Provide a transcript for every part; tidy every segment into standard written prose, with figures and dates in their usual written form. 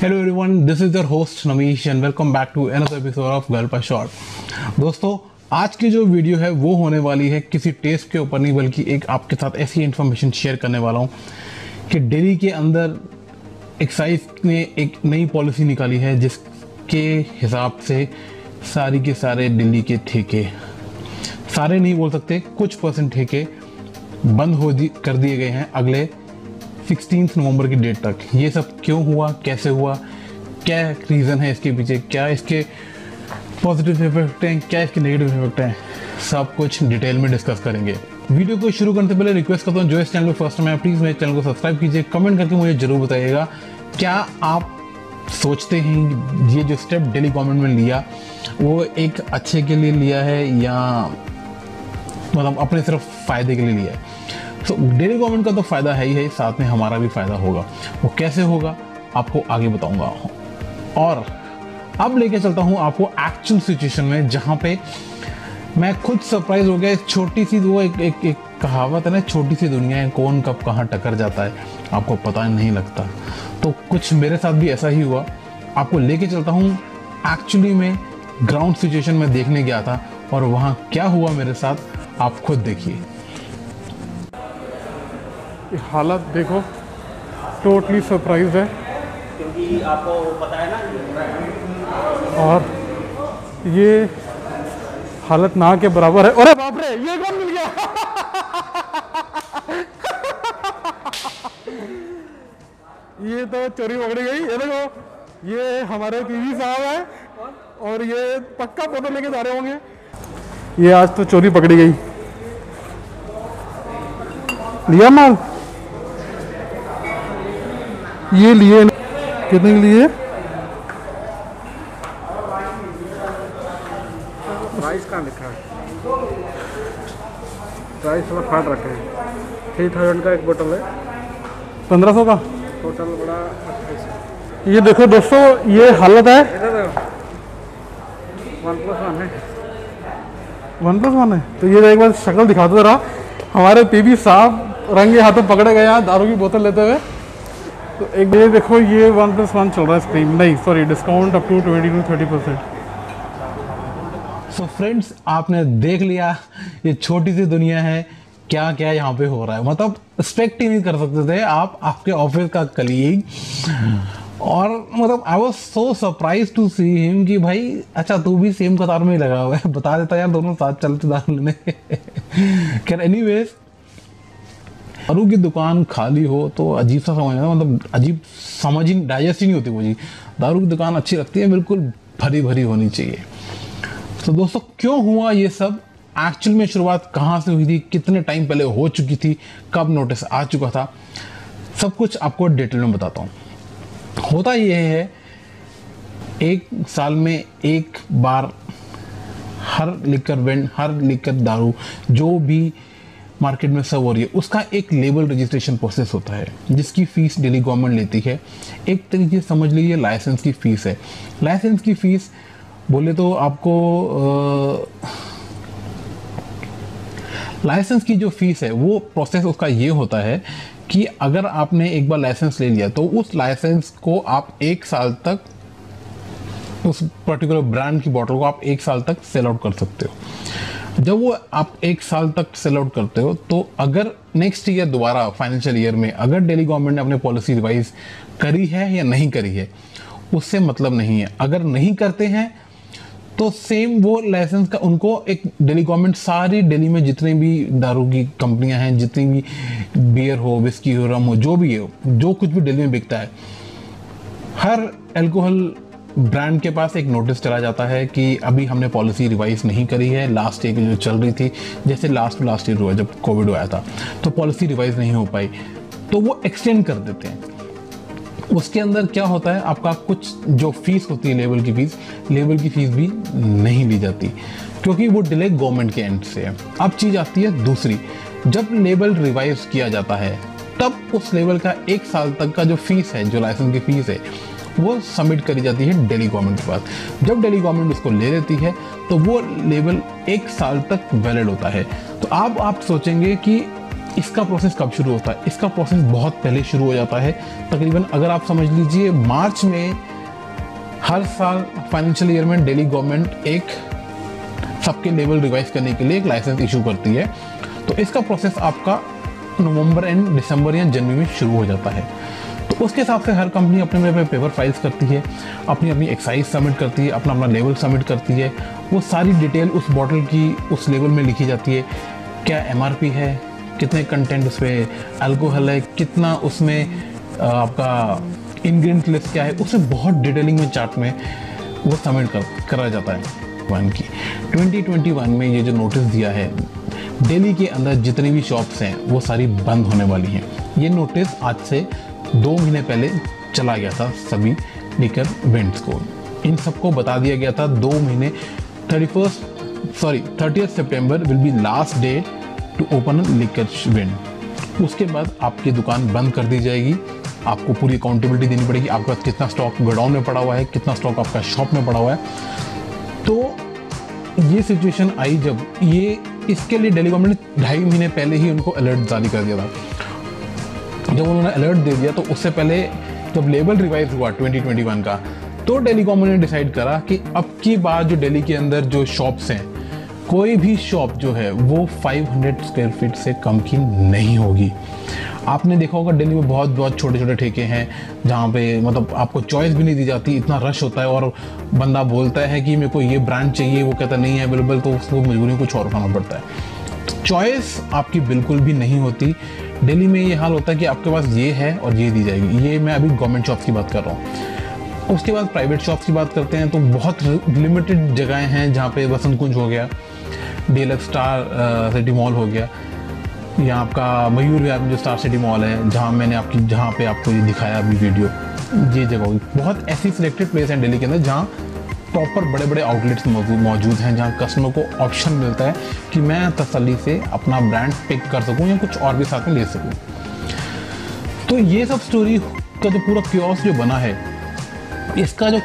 Hello everyone, this is your host Namish and welcome back to another episode of Galpa short. दोस्तों, आज की जो video है वो होने वाली है किसी टेस्ट के ऊपर नहीं, बल्कि एक आपके साथ ऐसी इन्फॉर्मेशन शेयर करने वाला हूँ कि दिल्ली के अंदर एक्साइज ने एक नई पॉलिसी निकाली है जिसके हिसाब से सारी के सारे दिल्ली के ठेके, सारे नहीं बोल सकते, कुछ परसेंट ठेके बंद कर दिए गए हैं अगले 16 नवंबर की डेट तक। ये सब क्यों हुआ, कैसे हुआ, क्या रीज़न है इसके पीछे, क्या इसके पॉजिटिव इफेक्ट हैं, क्या इसके नेगेटिव इफेक्ट हैं, सब कुछ डिटेल में डिस्कस करेंगे। वीडियो को शुरू करने से पहले रिक्वेस्ट करता हूँ, जो इस चैनल पर फर्स्ट टाइम है प्लीज़ मेरे चैनल को सब्सक्राइब कीजिए। कमेंट करके मुझे ज़रूर बताइएगा क्या आप सोचते हैं ये जो स्टेप दिल्ली गवर्नमेंट ने लिया वो एक अच्छे के लिए लिया है या मतलब अपने सिर्फ फ़ायदे के लिए लिया है। तो दिल्ली गवर्नमेंट का तो फ़ायदा है ही है, साथ में हमारा भी फ़ायदा होगा। वो कैसे होगा आपको आगे बताऊंगा। और अब लेके चलता हूँ आपको एक्चुअल सिचुएशन में, जहाँ पे मैं खुद सरप्राइज हो गया। छोटी सी वो एक कहावत है ना, छोटी सी दुनिया है, कौन कब कहाँ टकर जाता है आपको पता नहीं लगता। तो कुछ मेरे साथ भी ऐसा ही हुआ। आपको लेके चलता हूँ एक्चुअली में ग्राउंड सिचुएशन में देखने गया था और वहाँ क्या हुआ मेरे साथ, आप खुद देखिए। हालत देखो, टोटली सरप्राइज है क्योंकि आपको पता है ना। और ये हालत ना के बराबर है। अरे बाप रे, ये कौन मिल गया? ये तो चोरी पकड़ी गई। ये देखो, ये हमारे पीवी साहब है और ये पक्का फोटो लेके जा रहे होंगे। ये आज तो चोरी पकड़ी गई। लिया माल, ये लिए कितने के लिए? प्राइस कहाँ लिखा है? प्राइस थोड़ा फाट रखे हैं। 3000 का एक बोतल है, 1500 का टोटल बड़ा 28। ये देखो दोस्तों, ये हालत है। OnePlus 1 है। OnePlus 1 है। तो ये एक बार शक्ल दिखा दो जरा। हमारे पीबी साहब रंगे हाथों पकड़े गए यहाँ दारू की बोतल लेते हुए। तो एक ये देखो, ये OnePlus 1 चल रहा है स्क्रीन, नहीं sorry, discount up to 20 to 30%। So friends, आपने देख लिया ये छोटी सी दुनिया है, क्या क्या यहाँ पे हो रहा है। मतलब एक्सपेक्ट ही नहीं कर सकते थे आप, आपके ऑफिस का कलीग। और मतलब I was so surprise to see him कि भाई अच्छा तू भी सेम कतार में ही लगा हुआ है। बता देता यार, दोनों साथ चलते दारू लेने। खैर एनीवेज, दारू की दुकान खाली हो तो अजीब सा समझ आता, मतलब अजीब समझ ही डाइजेस्ट ही नहीं होती वो जी। दारू की दुकान अच्छी लगती है, बिल्कुल भरी भरी होनी चाहिए। तो दोस्तों, क्यों हुआ ये सब, एक्चुअल में शुरुआत कहाँ से हुई थी, कितने टाइम पहले हो चुकी थी, कब नोटिस आ चुका था, सब कुछ आपको डिटेल में बताता हूँ। होता ये है, एक साल में एक बार हर लिकर दारू जो भी मार्केट में सर्व हो रही है उसका एक लेबल रजिस्ट्रेशन प्रोसेस होता है, जिसकी फीस दिल्ली गवर्नमेंट लेती है। एक तरीके से समझ लीजिए लाइसेंस की फीस है। लाइसेंस की फीस बोले तो आपको लाइसेंस की जो फीस है वो प्रोसेस उसका ये होता है कि अगर आपने एक बार लाइसेंस ले लिया तो उस लाइसेंस को आप 1 साल तक, उस पर्टिकुलर ब्रांड की बॉटल को आप 1 साल तक सेल आउट कर सकते हो। जब वो आप 1 साल तक सेल आउट करते हो तो अगर नेक्स्ट ईयर दोबारा फाइनेंशियल ईयर में अगर दिल्ली गवर्नमेंट ने अपनी पॉलिसी रिवाइज करी है या नहीं करी है उससे मतलब नहीं है। अगर नहीं करते हैं तो सेम वो लाइसेंस का उनको एक दिल्ली गवर्नमेंट सारी दिल्ली में जितने भी दारू की कंपनियां हैं, जितनी भी बियर हो, विस्की हो, रम हो, जो भी हो, जो कुछ भी दिल्ली में बिकता है, हर अल्कोहल ब्रांड के पास एक नोटिस चला जाता है कि अभी हमने पॉलिसी रिवाइज नहीं करी है। लास्ट ईयर की जो चल रही थी, जैसे लास्ट ईयर हुआ जब कोविड आया था तो पॉलिसी रिवाइज नहीं हो पाई, तो वो एक्सटेंड कर देते हैं। उसके अंदर क्या होता है, आपका कुछ जो फीस होती है लेवल की फीस भी नहीं ली जाती, क्योंकि वो डिले गवर्नमेंट के एंड से है। अब चीज़ आती है दूसरी, जब लेवल रिवाइज किया जाता है तब उस लेवल का 1 साल तक का जो फीस है, जो लाइसेंस की फीस है, वो सबमिट करी जाती है दिल्ली गवर्नमेंट के पास। जब दिल्ली गवर्नमेंट उसको ले लेती है तो वो लेवल 1 साल तक वैलिड होता है। तो अब आप सोचेंगे कि इसका प्रोसेस कब शुरू होता है? इसका प्रोसेस बहुत पहले शुरू हो जाता है। तकरीबन अगर आप समझ लीजिए मार्च में हर साल फाइनेंशियल ईयर में दिल्ली गवर्नमेंट एक सबके लेवल रिवाइज करने के लिए एक लाइसेंस इशू करती है। तो इसका प्रोसेस आपका नवंबर एंड दिसंबर या जनवरी में शुरू हो जाता है। तो उसके हिसाब से हर कंपनी अपने अपने पेपर फाइल्स करती है, अपनी अपनी एक्साइज सबमिट करती है, अपना अपना लेवल सबमिट करती है। वो सारी डिटेल उस बॉटल की उस लेवल में लिखी जाती है। क्या MRP है, कितने कंटेंट उसमें अल्कोहल है, कितना उसमें आपका इंग्रेडिएंट लिस्ट क्या है, उसे बहुत डिटेलिंग में चार्ट में वो सबमिट करा जाता है। 2021 में ये जो नोटिस दिया है, दिल्ली के अंदर जितनी भी शॉप्स हैं वो सारी बंद होने वाली हैं। ये नोटिस आज से 2 महीने पहले चला गया था सभी लिकर वेंड्स को। इन सबको बता दिया गया था 2 महीने 30 सितंबर will be last date to open liquor vend. उसके बाद आपकी दुकान बंद कर दी जाएगी। आपको पूरी अकाउंटेबिलिटी देनी पड़ेगी, आपके पास कितना स्टॉक गोडाउन में पड़ा हुआ है, कितना स्टॉक आपका शॉप में पड़ा हुआ है। तो ये सिचुएशन आई जब ये इसके लिए दिल्ली गवर्नमेंट ने 2.5 महीने पहले ही उनको अलर्ट जारी कर दिया था। जब उन्होंने अलर्ट दे दिया तो उससे पहले जब लेवल रिवाइज हुआ 2021 का, तो दिल्ली गवर्नमेंट ने डिसाइड करा कि अब की बार जो दिल्ली के अंदर जो शॉप्स हैं, कोई भी शॉप जो है वो 500 स्क्वायर फीट से कम की नहीं होगी। आपने देखा होगा दिल्ली में बहुत बहुत छोटे छोटे ठेके हैं जहाँ पे मतलब आपको चॉइस भी नहीं दी जाती, इतना रश होता है और बंदा बोलता है कि मेरे को ये ब्रांड चाहिए, वो कहता नहीं है अवेलेबल, तो उसको मजबूरी कुछ और खाना पड़ता है। चॉइस आपकी बिल्कुल भी नहीं होती। दिल्ली में ये हाल होता है कि आपके पास ये है और ये दी जाएगी। ये मैं अभी गवर्नमेंट शॉप्स की बात कर रहा हूँ। उसके बाद प्राइवेट शॉप्स की बात करते हैं तो बहुत लिमिटेड जगहें हैं जहाँ पे वसंत कुंज हो गया, डीलक्स स्टार सिटी मॉल हो गया, या आपका मयूर विहार में जो स्टार सिटी मॉल है जहाँ पे आपको ये दिखाया अभी वीडियो, ये जगह होगी। बहुत ऐसी सिलेक्टेड प्लेस हैं दिल्ली के अंदर जहाँ प्रॉपर बड़े बड़े आउटलेट्स मौजूद हैं, जहाँ कस्टमर को ऑप्शन मिलता है कि मैं तसल्ली से अपना ब्रांड पिक कर सकूँ या कुछ और भी साथ में ले सकूँ। तो ये सब स्टोरी का जो पूरा क्योस जो बना है, इसका जो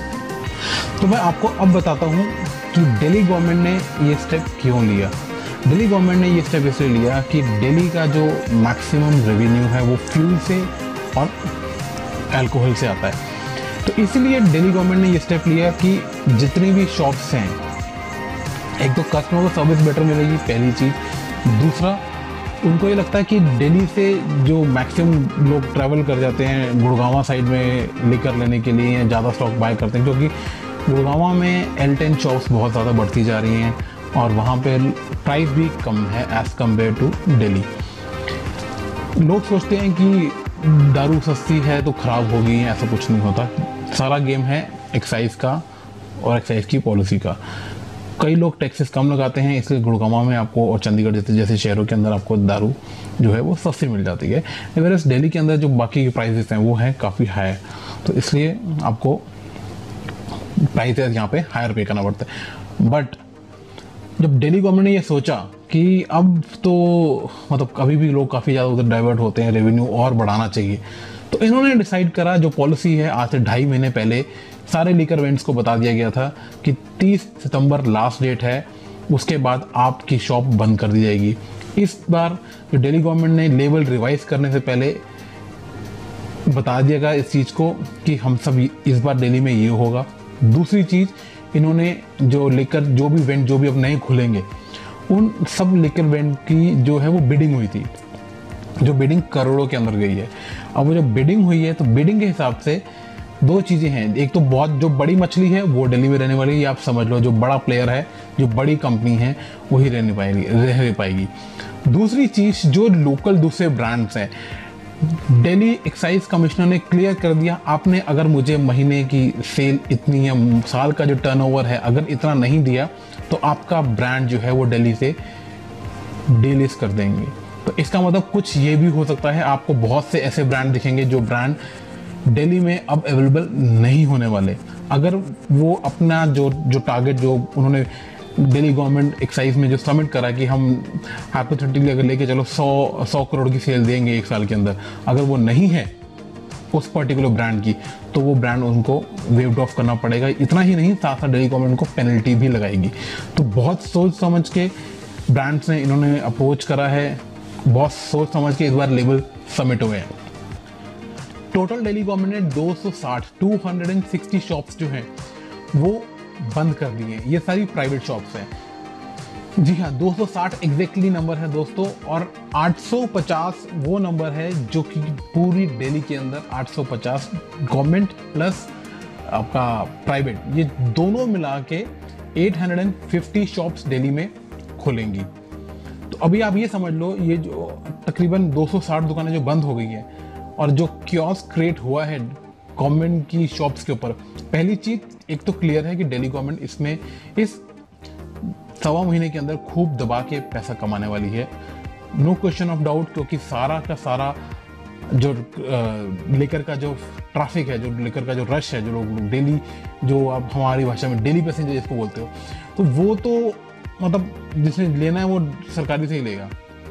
तो मैं आपको अब बताता हूँ कि दिल्ली गवर्नमेंट ने ये स्टेप क्यों लिया। दिल्ली गवर्नमेंट ने ये स्टेप इसलिए लिया कि दिल्ली का जो मैक्सिमम रेवेन्यू है वो फ्यूल से और अल्कोहल से आता है। तो इसीलिए दिल्ली गवर्नमेंट ने ये स्टेप लिया कि जितनी भी शॉप्स हैं, एक तो कस्टमर को सर्विस बेटर मिलेगी, पहली चीज़। दूसरा, उनको ये लगता है कि दिल्ली से जो मैक्सिमम लोग ट्रैवल कर जाते हैं गुड़गांव साइड में लिकर लेने के लिए, ज़्यादा स्टॉक बाय करते हैं, क्योंकि गुड़गांव में L10 शॉप्स बहुत ज़्यादा बढ़ती जा रही हैं और वहाँ पे प्राइस भी कम है एज़ कम्पेयर टू दिल्ली। लोग सोचते हैं कि दारू सस्ती है तो ख़राब होगी, ऐसा कुछ नहीं होता। सारा गेम है एक्साइज का और एक्साइज की पॉलिसी का। कई लोग टैक्सेस कम लगाते हैं, इसलिए गुड़गांव में आपको और चंडीगढ़ जैसे शहरों के अंदर आपको दारू जो है वो सस्ती मिल जाती है। वेयरएज़ दिल्ली के अंदर जो बाकी के प्राइसेस हैं वो हैं काफ़ी हाई, तो इसलिए आपको प्राइसेस यहाँ पे हायर पे करना पड़ता है। बट जब दिल्ली गवर्नमेंट ने ये सोचा कि अब तो मतलब कभी भी लोग काफ़ी ज़्यादा उधर डाइवर्ट होते हैं, रेवेन्यू और बढ़ाना चाहिए, तो इन्होंने डिसाइड करा, जो पॉलिसी है आज से 2.5 महीने पहले सारे लीकर वेंड्स को बता दिया गया था कि 30 सितंबर लास्ट डेट है, उसके बाद आपकी शॉप बंद कर दी जाएगी। इस बार जो दिल्ली गवर्नमेंट ने लेवल रिवाइज करने से पहले बता दिया गया इस चीज़ को कि हम सब इस बार दिल्ली में ये होगा। दूसरी चीज़, इन्होंने जो लेकर जो भी वेंड जो भी अब नए खुलेंगे, उन सब लेकर वेंड की जो है वो बिडिंग हुई थी, जो बिडिंग करोड़ों के अंदर गई है। अब वो जो बिडिंग हुई है, तो बिडिंग के हिसाब से 2 चीज़ें हैं। एक तो बहुत जो बड़ी मछली है वो दिल्ली में रहने वाली है, आप समझ लो जो बड़ा प्लेयर है, जो बड़ी कंपनी है, वही रह पाएगी। दूसरी चीज़, जो लोकल दूसरे ब्रांड्स हैं, दिल्ली एक्साइज कमिश्नर ने क्लियर कर दिया, आपने अगर मुझे महीने की सेल इतनी या साल का जो टर्नओवर है अगर इतना नहीं दिया तो आपका ब्रांड जो है वो दिल्ली से डीलिस्ट कर देंगे। तो इसका मतलब कुछ ये भी हो सकता है, आपको बहुत से ऐसे ब्रांड दिखेंगे जो ब्रांड दिल्ली में अब अवेलेबल नहीं होने वाले। अगर वो अपना जो टारगेट जो उन्होंने दिल्ली गवर्नमेंट एक्साइज में जो सबमिट करा कि हम हाइपोथेटिकली अगर लेके चलो 100 करोड़ की सेल देंगे 1 साल के अंदर, अगर वो नहीं है उस पर्टिकुलर ब्रांड की, तो वो ब्रांड उनको वेव्ड ऑफ करना पड़ेगा। इतना ही नहीं, साथ साथ दिल्ली गवर्नमेंट को पेनल्टी भी लगाएगी। तो बहुत सोच समझ के ब्रांड्स ने इन्होंने अप्रोच करा है। बहुत सोच समझ के इस बार लेबल सबमिट हुए हैं। टोटल दिल्ली गवर्नमेंट ने 260 शॉप्स जो हैं वो बंद कर दी हैं। ये सारी प्राइवेट शॉप्स हैं। जी हाँ, 260 एग्जैक्टली नंबर है दोस्तों, और 850 वो नंबर है जो कि पूरी दिल्ली के अंदर 850 गवर्नमेंट प्लस आपका प्राइवेट, ये दोनों मिला के 850 शॉप्स दिल्ली में खुलेंगी। तो अभी आप ये समझ लो, ये जो तकरीबन 260 दुकानें जो बंद हो गई है और जो कियोस्क क्रिएट हुआ है गवर्नमेंट की शॉप्स के ऊपर, पहली चीज एक तो क्लियर है कि दिल्ली गवर्नमेंट इसमें इस 1.25 महीने के अंदर खूब दबा के पैसा कमाने वाली है, नो क्वेश्चन ऑफ डाउट। क्योंकि सारा का सारा जो लेकर का जो ट्रैफिक है, जो लेकर का जो रश है, जो लोग डेली, जो आप हमारी भाषा में डेली पैसेंजर जिसको बोलते हो, तो वो तो मतलब जिसने लेना है वो सरकारी से ही लेगा।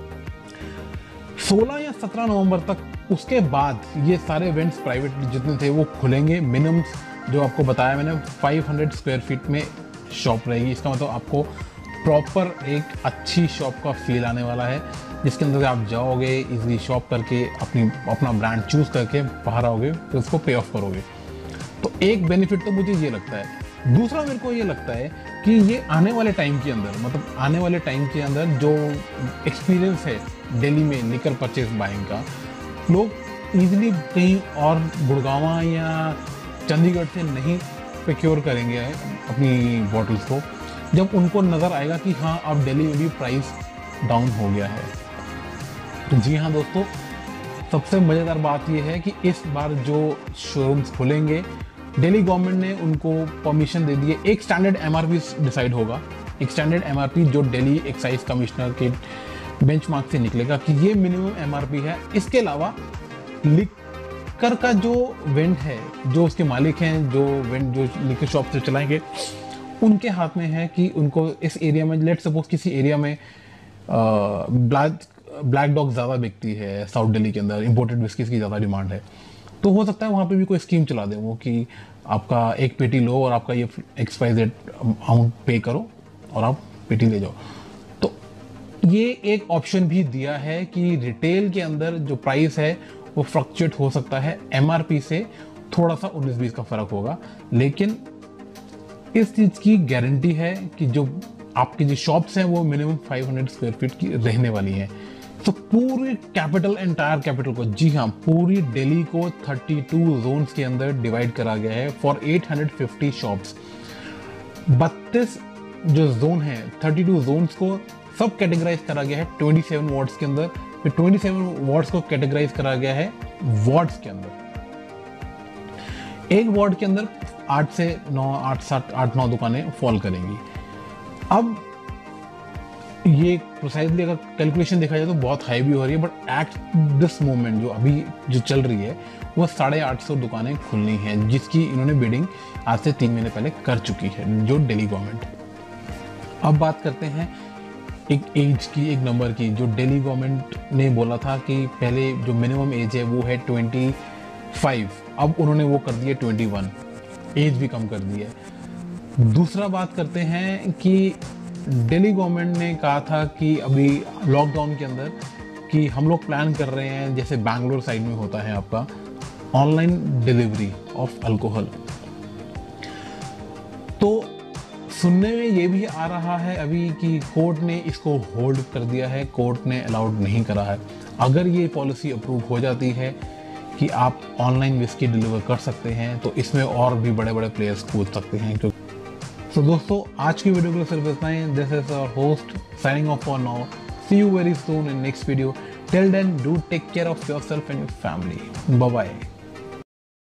16 या 17 नवंबर तक, उसके बाद ये सारे इवेंट्स प्राइवेट जितने थे वो खुलेंगे। मिनिमम जो आपको बताया मैंने 500 स्क्वायर फीट में शॉप रहेगी। इसका मतलब आपको प्रॉपर एक अच्छी शॉप का फील आने वाला है, जिसके अंदर आप जाओगे इजीली शॉप करके अपना ब्रांड चूज करके बाहर आओगे तो उसको पे ऑफ करोगे। तो एक बेनिफिट तो मुझे ये लगता है। दूसरा मेरे को ये लगता है कि ये आने वाले टाइम के अंदर, मतलब आने वाले टाइम के अंदर जो एक्सपीरियंस है दिल्ली में लिकर परचेज बाइंग का, लोग इजीली कहीं और गुड़गांव या चंडीगढ़ से नहीं प्रोक्योर करेंगे अपनी बॉटल्स को, जब उनको नज़र आएगा कि हाँ अब दिल्ली में भी प्राइस डाउन हो गया है। तो जी हाँ दोस्तों, सबसे मज़ेदार बात यह है कि इस बार जो शोरूम्स खुलेंगे, दिल्ली गवर्नमेंट ने उनको परमिशन दे दी है। एक स्टैंडर्ड एमआरपी डिसाइड होगा, एक स्टैंडर्ड एमआरपी जो दिल्ली एक्साइज कमिश्नर के बेंचमार्क से निकलेगा कि ये मिनिमम एमआरपी है। इसके अलावा लिकर का जो वेंड है, जो उसके मालिक हैं, जो वेंड जो लिकर शॉप से चलाएंगे, उनके हाथ में है कि उनको इस एरिया में, लेट सपोज किसी एरिया में ब्लैक डॉग ज़्यादा बिकती है, साउथ दिल्ली के अंदर इंपोर्टेड बिस्किट्स की ज़्यादा डिमांड है, तो हो सकता है वहाँ पे भी कोई स्कीम चला दें वो कि आपका एक पेटी लो और आपका ये XYZ अमाउंट पे करो और आप पेटी ले जाओ। तो ये एक ऑप्शन भी दिया है कि रिटेल के अंदर जो प्राइस है वो फ्लक्चुएट हो सकता है, एमआरपी से थोड़ा सा 19-20 का फर्क होगा, लेकिन इस चीज़ की गारंटी है कि जो आपकी जो शॉप्स हैं वो मिनिमम 500 स्क्वायर फीट की रहने वाली हैं। तो पूरी कैपिटल, एंटायर कैपिटल को, जी हाँ, पूरी दिल्ली को 32 जोन्स के अंदर डिवाइड करा गया है फॉर 850 शॉप्स। 32 जो जोन है, 32 जोन्स को सब कैटेगराइज करा गया है 27 वार्ड्स के अंदर। फिर 27 वार्ड्स को कैटेगराइज करा गया है वार्ड्स के अंदर। एक वार्ड के अंदर 8 से 9, 8-9 दुकानें फॉल करेंगी। अब ये प्रोसाइजली अगर कैलकुलेशन देखा जाए तो बहुत हाई भी हो रही है, बट एट दिस मोमेंट जो अभी जो चल रही है वो 850 दुकानें खुलनी हैं, जिसकी इन्होंने बिडिंग आज से 3 महीने पहले कर चुकी है जो दिल्ली गवर्नमेंट। अब बात करते हैं एक एज की, एक नंबर की, जो दिल्ली गवर्नमेंट ने बोला था कि पहले जो मिनिमम एज है वो है 25, अब उन्होंने वो कर दिया 21, एज भी कम कर दी है। दूसरा बात करते हैं कि दिल्ली गवर्नमेंट ने कहा था कि अभी लॉकडाउन के अंदर कि हम लोग प्लान कर रहे हैं, जैसे बैंगलोर साइड में होता है आपका, ऑनलाइन डिलीवरी ऑफ अल्कोहल। तो सुनने में ये भी आ रहा है अभी कि कोर्ट ने इसको होल्ड कर दिया है, कोर्ट ने अलाउड नहीं करा है। अगर ये पॉलिसी अप्रूव हो जाती है कि आप ऑनलाइन विस्की डिलीवर कर सकते हैं, तो इसमें और भी बड़े बड़े प्लेयर्स कूद सकते हैं। तो दोस्तों, आज की वीडियो के लिए सिर्फ इतना ही। This is our host signing off for now. See you very soon in next video. Till then, do take care of yourself and your family. Bye bye.